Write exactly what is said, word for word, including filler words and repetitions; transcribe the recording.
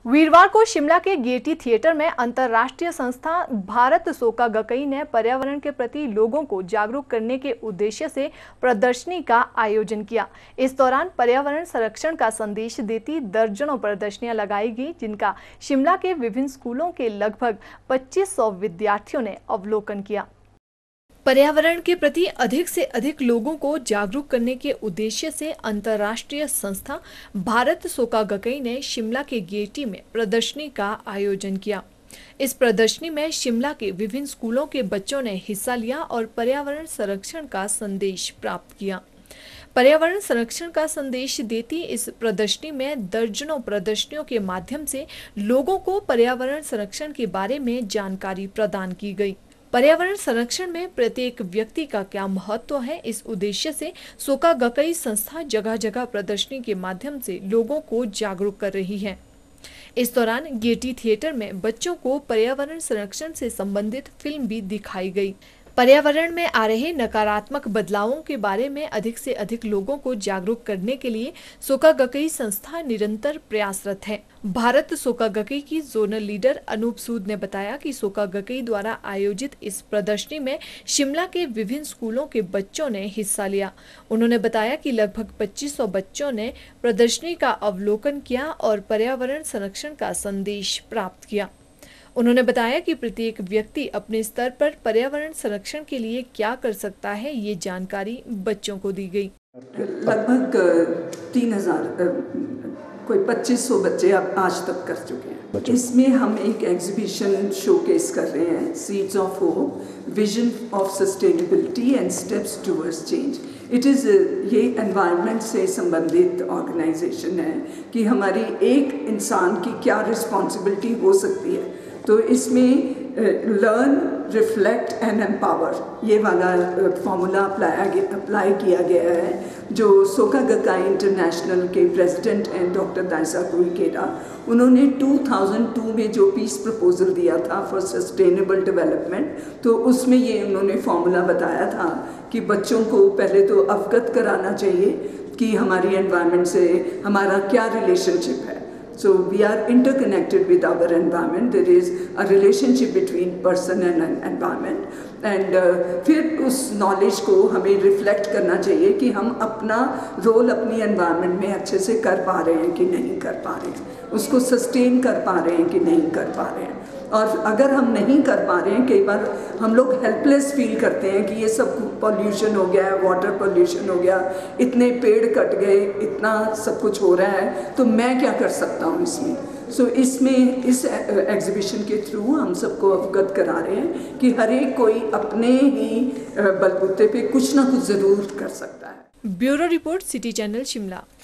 वीरवार को शिमला के गेटी थिएटर में अंतर्राष्ट्रीय संस्था भारत सोका गकई ने पर्यावरण के प्रति लोगों को जागरूक करने के उद्देश्य से प्रदर्शनी का आयोजन किया। इस दौरान पर्यावरण संरक्षण का संदेश देती दर्जनों प्रदर्शनियां लगाई गई, जिनका शिमला के विभिन्न स्कूलों के लगभग पच्चीस सौ विद्यार्थियों ने अवलोकन किया। पर्यावरण के प्रति अधिक से अधिक लोगों को जागरूक करने के उद्देश्य से अंतर्राष्ट्रीय संस्था भारत सोका गकई ने शिमला के गेटी में प्रदर्शनी का आयोजन किया। इस प्रदर्शनी में शिमला के विभिन्न स्कूलों के बच्चों ने हिस्सा लिया और पर्यावरण संरक्षण का संदेश प्राप्त किया। पर्यावरण संरक्षण का संदेश देती इस प्रदर्शनी में दर्जनों प्रदर्शनियों के माध्यम से लोगों को पर्यावरण संरक्षण के बारे में जानकारी प्रदान की गई। पर्यावरण संरक्षण में प्रत्येक व्यक्ति का क्या महत्व है, इस उद्देश्य से सोका गकई संस्था जगह जगह प्रदर्शनी के माध्यम से लोगों को जागरूक कर रही है। इस दौरान गेटी थिएटर में बच्चों को पर्यावरण संरक्षण से संबंधित फिल्म भी दिखाई गई। पर्यावरण में आ रहे नकारात्मक बदलावों के बारे में अधिक से अधिक लोगों को जागरूक करने के लिए सोका गकई संस्था निरंतर प्रयासरत है। भारत सोका गकई की जोनल लीडर अनूप सूद ने बताया कि सोका गकई द्वारा आयोजित इस प्रदर्शनी में शिमला के विभिन्न स्कूलों के बच्चों ने हिस्सा लिया। उन्होंने बताया कि लगभग पच्चीस सौ बच्चों ने प्रदर्शनी का अवलोकन किया और पर्यावरण संरक्षण का संदेश प्राप्त किया। उन्होंने बताया कि प्रत्येक व्यक्ति अपने स्तर पर पर्यावरण संरक्षण के लिए क्या कर सकता है, ये जानकारी बच्चों को दी गई। लगभग तीन हजार कोई पच्चीस सौ बच्चे अब आज तक कर चुके हैं। इसमें हम एक एग्जीबिशन शोकेस कर रहे हैं, seeds of hope, vision of sustainability and steps towards change. It is ये एनवायरनमेंट से संबंधित ऑर्गेनाइजेशन है कि हमारी एक इंसान की क्या रिस्पॉन्सिबिलिटी हो सकती है। तो इसमें लर्न, रिफ्लेक्ट एंड एम्पावर ये वाला फॉर्मूला अप्लाई अप्लाई किया गया है, जो सोका गकाई इंटरनेशनल के प्रेसिडेंट हैं डॉक्टर दाइसा कुइकेरा, उन्होंने दो हज़ार दो में जो पीस प्रपोजल दिया था फॉर सस्टेनेबल डेवलपमेंट, तो उसमें ये उन्होंने फॉर्मूला बताया था कि बच्चों को पहले तो अवगत कराना चाहिए कि हमारी एनवायरनमेंट से हमारा क्या रिलेशनशिप है। So we are interconnected with our environment. There is a relationship between person and an environment. And uh, फिर उस नॉलेज को हमें रिफ्लेक्ट करना चाहिए कि हम अपना रोल अपनी एनवायरनमेंट में अच्छे से कर पा रहे हैं कि नहीं कर पा रहे हैं, उसको सस्टेन कर पा रहे हैं कि नहीं कर पा रहे हैं। और अगर हम नहीं कर पा रहे हैं, कई बार हम लोग हेल्पलेस फील करते हैं कि ये सब पॉल्यूशन हो गया है, वाटर पॉल्यूशन हो गया, इतने पेड़ कट गए, इतना सब कुछ हो रहा है, तो मैं क्या कर सकता हूँ इसमें। सो so, इसमें इस एग्जीबिशन के थ्रू हम सबको अवगत करा रहे हैं कि हर एक कोई अपने ही बलबूते पे कुछ ना कुछ ज़रूर कर सकता है। Bureau report, city channel Shimla.